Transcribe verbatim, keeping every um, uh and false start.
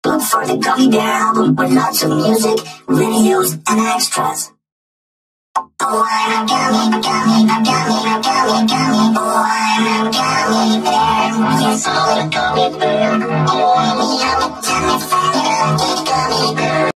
Look for the Gummy Bear album with lots of music, videos, and extras. Oh, I'm a gummy, a gummy, a gummy, a gummy, gummy. Oh, I'm a gummy bear. Yes, I'm a gummy bear. Oh, I'm a yummy, tummy, funny, lucky gummy bear.